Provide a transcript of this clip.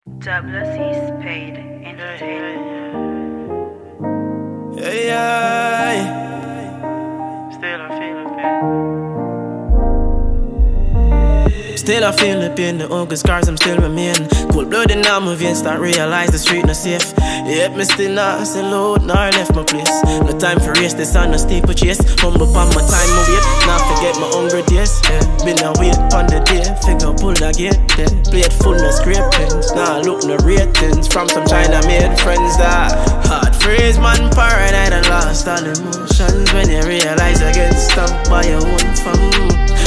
WC's paid entertainment. Still I feel the pain, the ugly scars I'm still remain. Cold blood in my veins, start realize the street not safe. Yet me still not sell out, nor left my place. No time for race, this on no steeplechase. Humble upon my time, I wait, not forget my hungry days. Been a wait on the day, figure pull the gate. Plate full no scraping, nah look no ratings. From some China made friends that hard phrase, man paranoid and lost all emotions. When you realize I get stuck by your own phone.